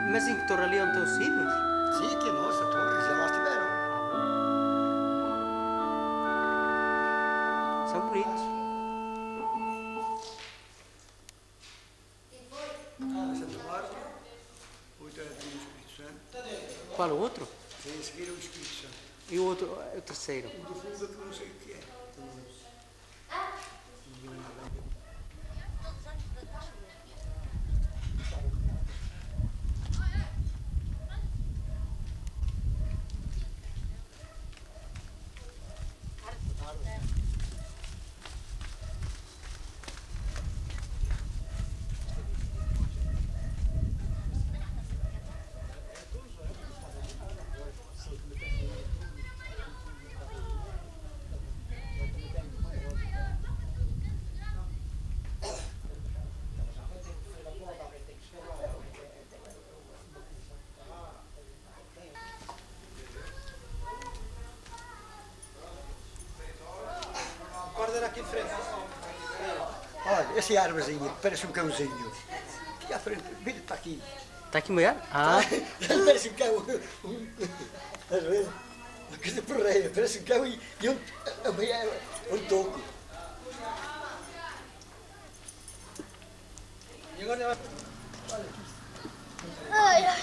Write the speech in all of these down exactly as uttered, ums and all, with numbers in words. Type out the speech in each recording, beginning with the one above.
Mas em que torre ali onde estão os sinos? Sim, aqui a nossa torre, já lá estiveram. São bonitos. Ah, Santa Bárbara, outro era do Espírito Santo. Qual o outro? Vem a seguir o Espírito Santo. E o outro, o terceiro? O do fundo que não sei o que é. Guarda aqui em frente. Olha, essa árvorezinha parece um cãozinho. Aqui à frente, vira para aqui. Está aqui mulher? Ah, Parece um cão. Um, às vezes, uma coisa porreira, parece um cão e, e um, a mulher, um toco. E agora Ai, ai.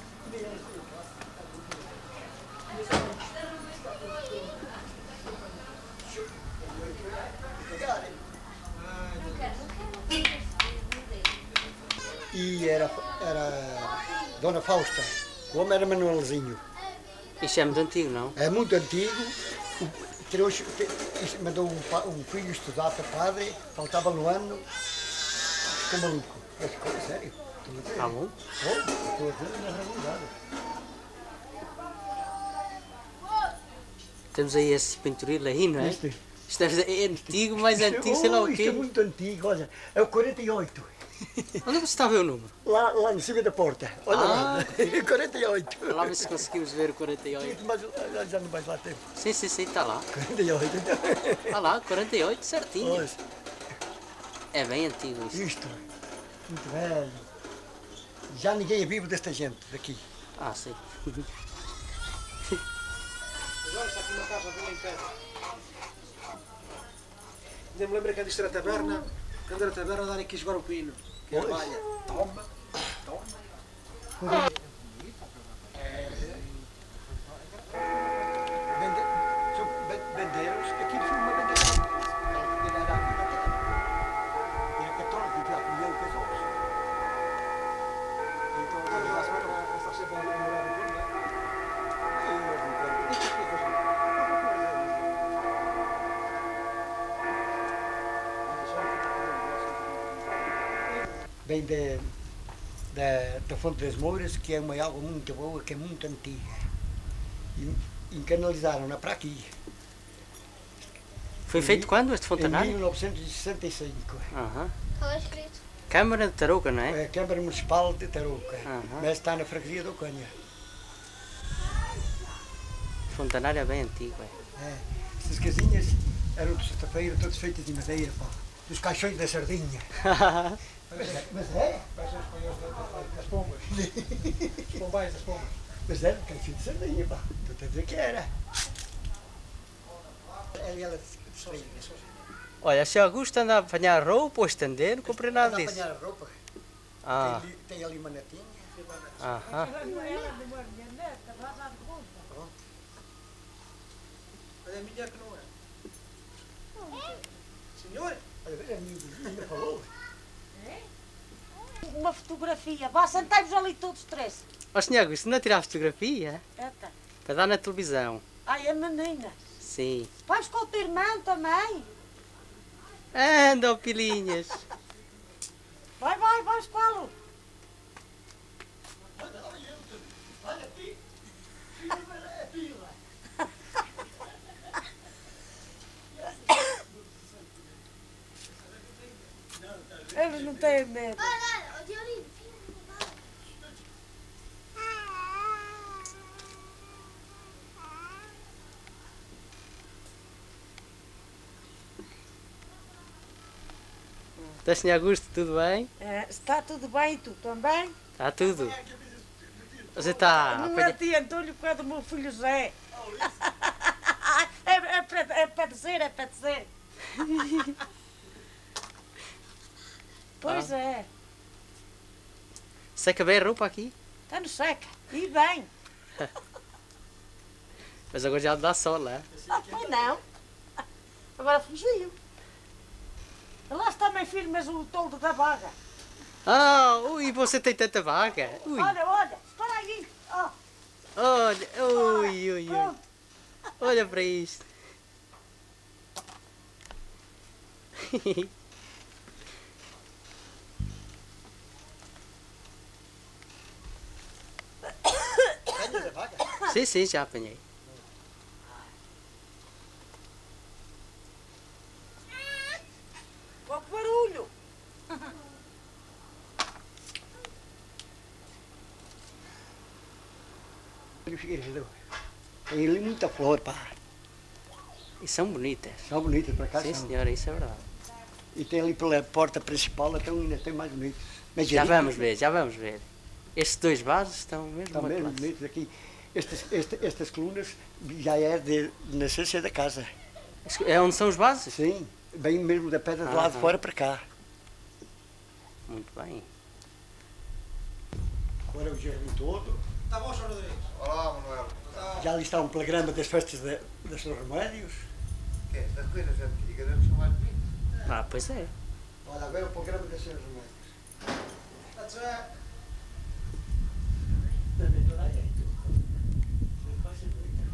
E era, era Dona Fausta. O homem era Manuelzinho. isto é muito antigo, não? É muito antigo. O- Trouxe, te- isto mandou um, pa- um filho estudar para padre, faltava no ano, ficou maluco. Mas, ficou, sério. Estou a dizer. Tá bom. Oh, estou a dizer na realidade. Temos aí esse pintoril aí, não é? Este. Isto é antigo, mais antigo, sei lá o Isto é quê. muito antigo, olha. É o quarenta e oito. Onde você está a ver o número? Lá, lá em cima da porta. Olha Ah. lá. quarenta e oito. Lá ver se conseguimos ver o quarenta e oito. Mas já- já não vais lá tempo. Sim, sim, sim, está lá. quarenta e oito. Está lá, quarenta e oito, certinho. Olha, É bem antigo isto. isto, muito velho. Já ninguém é vivo desta gente daqui. Ah, sim. Agora está aqui uma casa bem em pé. Ainda me lembro que isto era a taberna, quando era a taberna darem aqui jogar o pino. Que era Pois. valha. Toma, toma. Vende, são ben- vendeiros. Aqui foi uma bandeira. Ele era aqui na terra. Era católico e já comia o casal. Então, Ah, agora está sempre a namorar o pino, não é? vem da, da, da Fonte das Mouras, que é uma água muito boa, que é muito antiga. E, e canalizaram-na para aqui. Foi feito quando este Em fontanário? mil novecentos e sessenta e cinco. Aham. Estava escrito. Câmara de Tarouca, não é? É a Câmara Municipal de Tarouca, Aham. mas está na freguesia do Canha. Fontanário é bem antigo, é. É. Essas casinhas eram de sexta-feira, todas feitas de madeira, pá. Dos caixões da sardinha. Mas é, mas é, Vais ser os espanhóis da- das pombas. Os pombais das pombas. mas era caixão de sardinha, pá. Estou a dizer que era. Ela, ela distraiu. Olha, se Augusto anda a apanhar roupa ou estender, não comprei nada Anda a disso. apanhar a roupa. Ah, Tem, ali, tem ali uma netinha. aham. Olha a minha que não é. Senhor? Olha, a minha vizinha falou. Uma fotografia. Vá, sentai-vos ali todos três. Ó, senhor Augusto, não tirar fotografia? Eita. Para dar na televisão. Ai, a menina. Sim. Vais com o teu irmão também? Anda, ó, pilinhas. Vai, vai, vais com ela. Olha aqui. É pila. Eles não têm medo. Olha, o Diorinho. Está, senhor Augusto, tudo bem? É, está tudo bem e tu também? Está tudo. Você está... Não é tia Antônio, por causa do meu filho Zé. É, é, para, é para dizer, é para dizer. Pois Ah. é. Seca bem a roupa aqui? Está no seca. E bem. Mas agora já dá sol, né? Ah, pois não. Agora fugiu. Lá está meu filho, mas o toldo da vaga. Ah, ui, você tem tanta vaga. Ui, Olha, olha, espera aí. Oh, olha, ui, ui, ui. pronto. Olha para isto. Apanhas a vaca? Sim, sim, já apanhei. Pouco barulho. Olha o Figueiredo. Tem ali muita flor, pá. E são bonitas. São bonitas para cá. Sim, são. senhora, isso é verdade. E tem ali pela porta principal, então ainda tem mais bonitos. Mas Já ali- vamos ver, já vamos ver. Estes dois vasos estão mesmo Estão muito mesmo classe. bonitos aqui. Estas, esta- estas colunas já é de nascença da casa. É onde são os vasos? Sim, bem mesmo da pedra de Ah, lá de ah. fora para cá. Muito bem. Agora o jardim todo. Está bom, senhor Rodrigues? Olá, Manuel. Está. Já ali está um programa das festas de, das São Remédios. Que estas coisas antigas não são mais bonitas. Ah, pois é. Olha, agora é o programa das São Remédios. Está já. Também toda a gente. Vai ser bonito.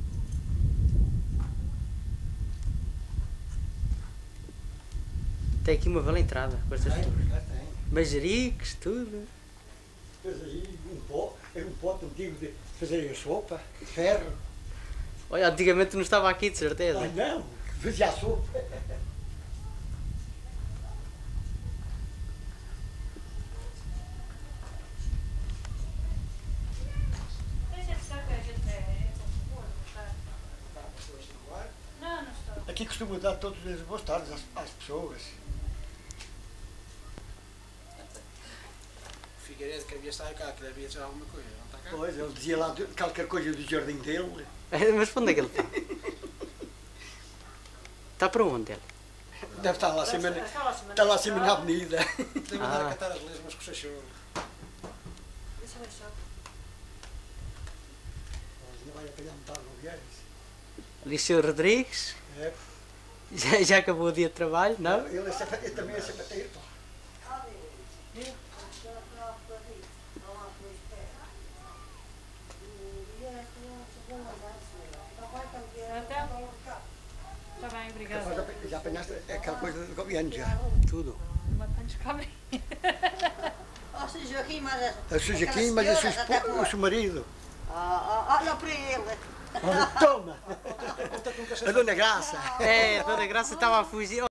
Tem aqui uma bela entrada. Com estas Tem, tudo. já tem. Manjericos, tudo. Depois aí um pó, era um pote antigo de fazer a sopa, ferro. Olha, antigamente não estava aqui, de certeza. Ah, não, fazia a sopa. Aqui costumo dar todos os boas tardes às, às pessoas. Figueiredo que havia estar cá, que ele havia dizer alguma coisa, não está cá? Pois, ele dizia lá de- qualquer coisa do jardim dele. Mas para onde é que ele está? Está para onde ele? Deve estar lá acima, Está lá acima. está lá acima na avenida. Deve Ah. andar a catar as lesmas com o chachorro. Não vai apanhar metade no viés. Ali o senhor Rodrigues. É. Já, já acabou o dia de trabalho, não? Ele, é sempre, ele também é sapateiro, pá. Está bem, obrigada. Capaz de apanhar- Já apanhaste aquela coisa do governo já. Tudo. Matanhos comem. Ó, seu Joaquim, mas a, A sua Joaquim, mas a sua senhora está esposa, com- o seu marido. Ó, ó, olha para ele. Olha, toma! A dona Graça. É, a Dona Graça estava a fugir.